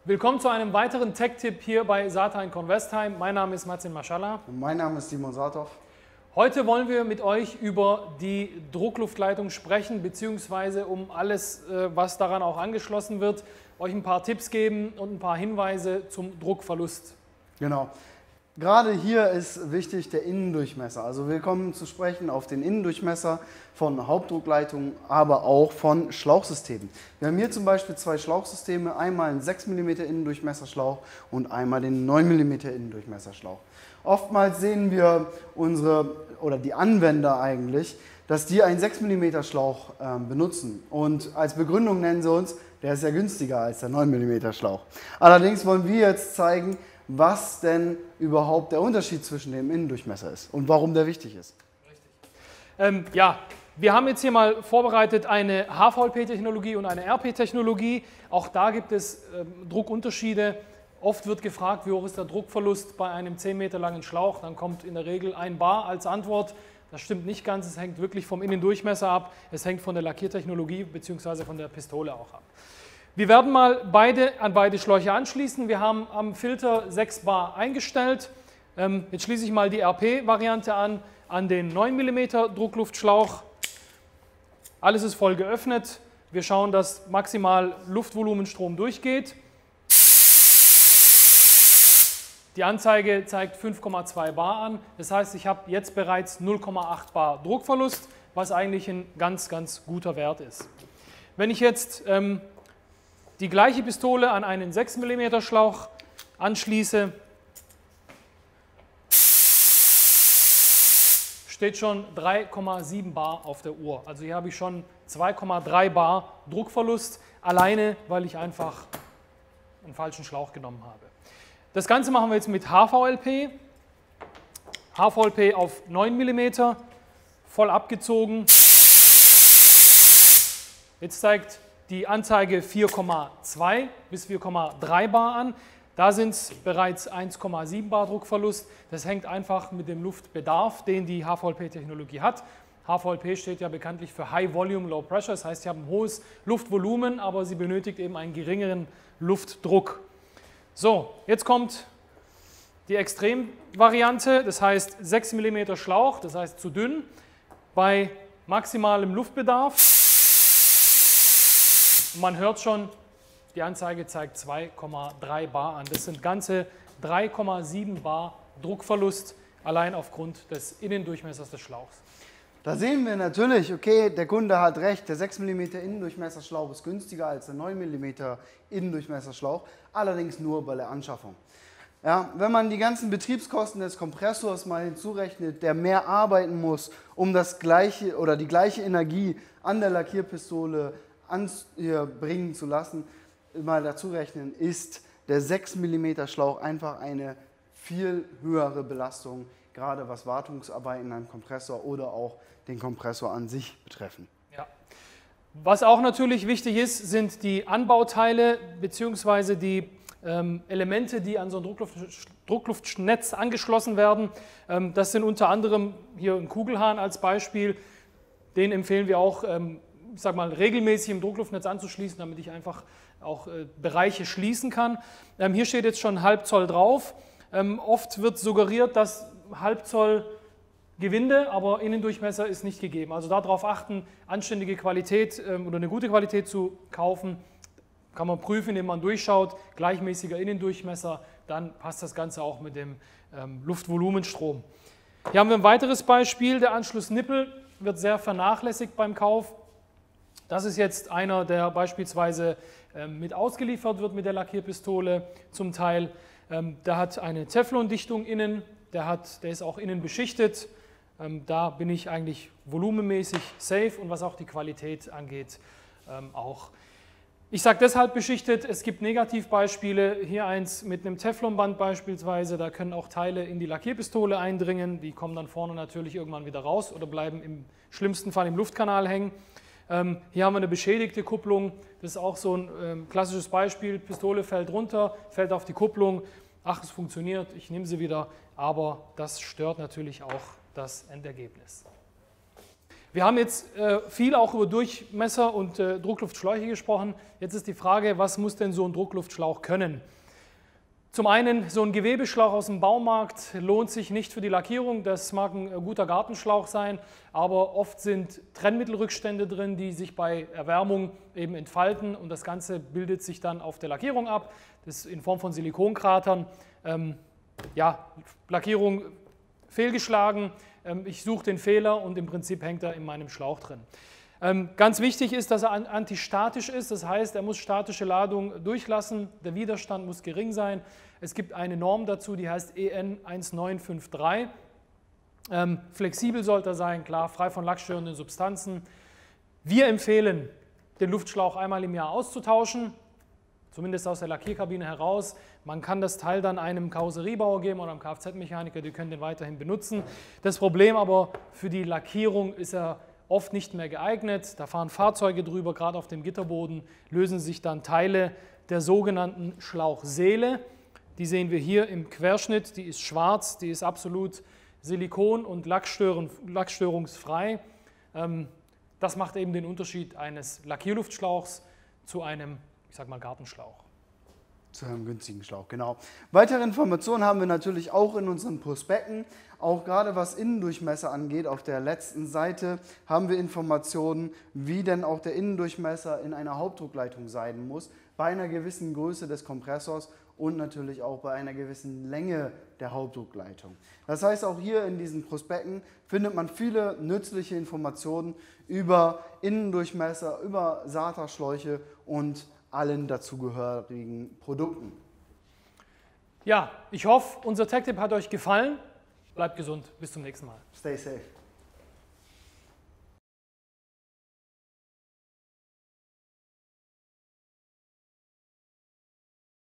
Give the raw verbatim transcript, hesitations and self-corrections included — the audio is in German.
Willkommen zu einem weiteren Tech-Tipp hier bei Sata in Convestheim. Mein Name ist Marcin Maschalla. Und mein Name ist Simon Saathoff. Heute wollen wir mit euch über die Druckluftleitung sprechen, beziehungsweise um alles, was daran auch angeschlossen wird, euch ein paar Tipps geben und ein paar Hinweise zum Druckverlust. Genau. Gerade hier ist wichtig der Innendurchmesser. Also wir kommen zu sprechen auf den Innendurchmesser von Hauptdruckleitungen, aber auch von Schlauchsystemen. Wir haben hier zum Beispiel zwei Schlauchsysteme, einmal einen sechs Millimeter Innendurchmesserschlauch und einmal den neun Millimeter Innendurchmesserschlauch. Oftmals sehen wir unsere, oder die Anwender eigentlich, dass die einen sechs Millimeter Schlauch äh, benutzen. Und als Begründung nennen sie uns, der ist ja günstiger als der neun Millimeter Schlauch. Allerdings wollen wir jetzt zeigen, was denn überhaupt der Unterschied zwischen dem Innendurchmesser ist und warum der wichtig ist. Richtig. Ähm, ja, wir haben jetzt hier mal vorbereitet eine H V L P-Technologie und eine R P-Technologie. Auch da gibt es ähm, Druckunterschiede. Oft wird gefragt, wie hoch ist der Druckverlust bei einem zehn Meter langen Schlauch. Dann kommt in der Regel ein Bar als Antwort. Das stimmt nicht ganz, es hängt wirklich vom Innendurchmesser ab. Es hängt von der Lackiertechnologie bzw. von der Pistole auch ab. Wir werden mal beide an beide Schläuche anschließen. Wir haben am Filter sechs Bar eingestellt. Ähm, jetzt schließe ich mal die R P-Variante an, an den neun Millimeter Druckluftschlauch. Alles ist voll geöffnet. Wir schauen, dass maximal Luftvolumenstrom durchgeht. Die Anzeige zeigt fünf Komma zwei Bar an. Das heißt, ich habe jetzt bereits null Komma acht Bar Druckverlust, was eigentlich ein ganz, ganz guter Wert ist. Wenn ich jetzt ähm, die gleiche Pistole an einen sechs Millimeter Schlauch anschließe, steht schon drei Komma sieben Bar auf der Uhr. Also hier habe ich schon zwei Komma drei Bar Druckverlust, alleine weil ich einfach einen falschen Schlauch genommen habe. Das Ganze machen wir jetzt mit H V L P. H V L P auf neun Millimeter, voll abgezogen. Jetzt zeigt die Anzeige vier Komma zwei bis vier Komma drei Bar an. Da sind es bereits eins Komma sieben Bar Druckverlust. Das hängt einfach mit dem Luftbedarf, den die H V L P-Technologie hat. H V L P steht ja bekanntlich für High Volume, Low Pressure. Das heißt, sie haben ein hohes Luftvolumen, aber sie benötigt eben einen geringeren Luftdruck. So, jetzt kommt die Extremvariante, das heißt sechs Millimeter Schlauch, das heißt zu dünn, bei maximalem Luftbedarf. Und man hört schon, die Anzeige zeigt zwei Komma drei Bar an. Das sind ganze drei Komma sieben Bar Druckverlust, allein aufgrund des Innendurchmessers des Schlauchs. Da sehen wir natürlich, okay, der Kunde hat recht, der sechs Millimeter Innendurchmesserschlauch ist günstiger als der neun Millimeter Innendurchmesserschlauch, allerdings nur bei der Anschaffung. Ja, wenn man die ganzen Betriebskosten des Kompressors mal hinzurechnet, der mehr arbeiten muss, um das gleiche oder die gleiche Energie an der Lackierpistole anbringen zu lassen, mal dazu rechnen, ist der sechs Millimeter Schlauch einfach eine viel höhere Belastung, gerade was Wartungsarbeiten am Kompressor oder auch den Kompressor an sich betreffen. Ja. Was auch natürlich wichtig ist, sind die Anbauteile bzw. die ähm, Elemente, die an so ein Druckluft, Druckluftnetz angeschlossen werden. Ähm, das sind unter anderem hier ein Kugelhahn als Beispiel. Den empfehlen wir auch, ähm, ich sag mal, regelmäßig im Druckluftnetz anzuschließen, damit ich einfach auch äh, Bereiche schließen kann. Ähm, hier steht jetzt schon halb Zoll drauf. Ähm, oft wird suggeriert, dass halb Zoll Gewinde, aber Innendurchmesser ist nicht gegeben. Also darauf achten, anständige Qualität ähm, oder eine gute Qualität zu kaufen. Kann man prüfen, indem man durchschaut, gleichmäßiger Innendurchmesser, dann passt das Ganze auch mit dem ähm, Luftvolumenstrom. Hier haben wir ein weiteres Beispiel, der Anschlussnippel wird sehr vernachlässigt beim Kauf. Das ist jetzt einer, der beispielsweise ähm, mit ausgeliefert wird mit der Lackierpistole zum Teil. Ähm, der hat eine Teflondichtung innen, der, hat, der ist auch innen beschichtet. Ähm, da bin ich eigentlich volumenmäßig safe und was auch die Qualität angeht ähm, auch. Ich sage deshalb beschichtet, es gibt Negativbeispiele, hier eins mit einem Teflonband beispielsweise, da können auch Teile in die Lackierpistole eindringen, die kommen dann vorne natürlich irgendwann wieder raus oder bleiben im schlimmsten Fall im Luftkanal hängen. Ähm, hier haben wir eine beschädigte Kupplung, das ist auch so ein ähm, klassisches Beispiel, Pistole fällt runter, fällt auf die Kupplung, ach es funktioniert, ich nehme sie wieder, aber das stört natürlich auch das Endergebnis. Wir haben jetzt äh, viel auch über Durchmesser und äh, Druckluftschläuche gesprochen. Jetzt ist die Frage, was muss denn so ein Druckluftschlauch können? Zum einen, so ein Gewebeschlauch aus dem Baumarkt lohnt sich nicht für die Lackierung. Das mag ein guter Gartenschlauch sein, aber oft sind Trennmittelrückstände drin, die sich bei Erwärmung eben entfalten und das Ganze bildet sich dann auf der Lackierung ab. Das ist in Form von Silikonkratern. Ähm, ja, Lackierung fehlgeschlagen. Ähm, ich suche den Fehler und im Prinzip hängt er in meinem Schlauch drin. Ähm, ganz wichtig ist, dass er antistatisch ist, das heißt, er muss statische Ladung durchlassen, der Widerstand muss gering sein. Es gibt eine Norm dazu, die heißt E N eins neun fünf drei. Ähm, flexibel sollte er sein, klar, frei von lackstörenden Substanzen. Wir empfehlen, den Luftschlauch einmal im Jahr auszutauschen, zumindest aus der Lackierkabine heraus. Man kann das Teil dann einem Karosseriebauer geben oder einem Kfz-Mechaniker, die können den weiterhin benutzen. Das Problem aber für die Lackierung ist er oft nicht mehr geeignet. Da fahren Fahrzeuge drüber, gerade auf dem Gitterboden lösen sich dann Teile der sogenannten Schlauchseele. Die sehen wir hier im Querschnitt, die ist schwarz, die ist absolut silikon- und lackstörungsfrei. Das macht eben den Unterschied eines Lackierluftschlauchs zu einem, ich sag mal, Gartenschlauch. Zu einem günstigen Schlauch, genau. Weitere Informationen haben wir natürlich auch in unseren Prospekten. Auch gerade was Innendurchmesser angeht, auf der letzten Seite haben wir Informationen, wie denn auch der Innendurchmesser in einer Hauptdruckleitung sein muss, bei einer gewissen Größe des Kompressors und natürlich auch bei einer gewissen Länge der Hauptdruckleitung. Das heißt, auch hier in diesen Prospekten findet man viele nützliche Informationen über Innendurchmesser, über S A T A-Schläuche und allen dazugehörigen Produkten. Ja, ich hoffe, unser Tech-Tipp hat euch gefallen. Bleibt gesund, bis zum nächsten Mal. Stay safe.